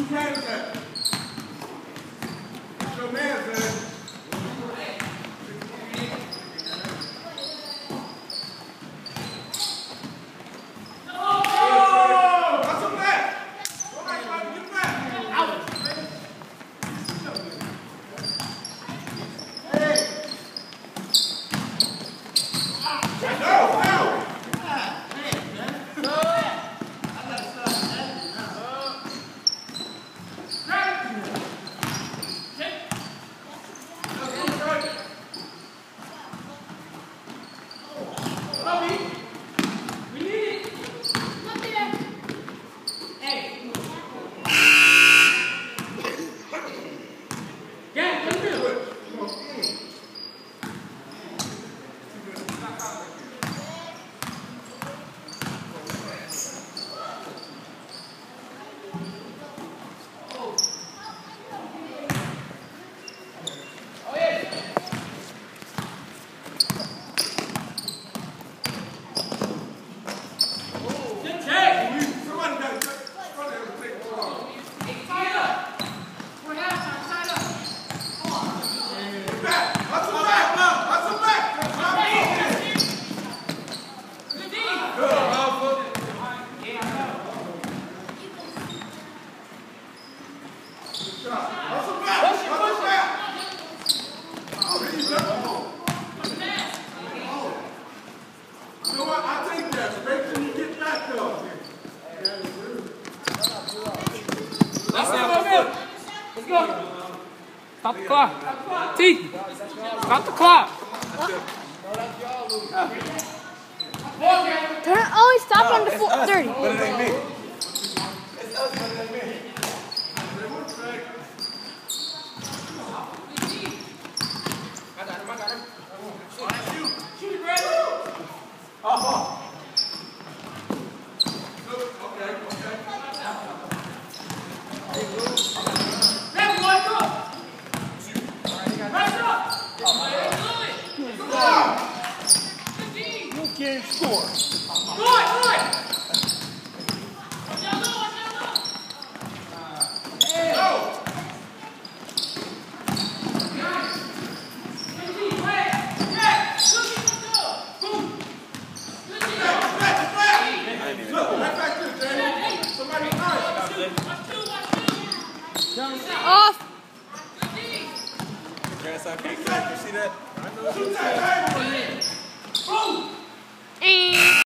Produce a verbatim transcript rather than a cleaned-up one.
Stop the clock. T. Stop the clock. Turn it always stop on the thirty. But it ain't me. I got him, I got him. Shoot it, Brad. Oh. Okay, okay. You can't score. Good, good. Off. Grandson can't catch. You see that? I know. Eh.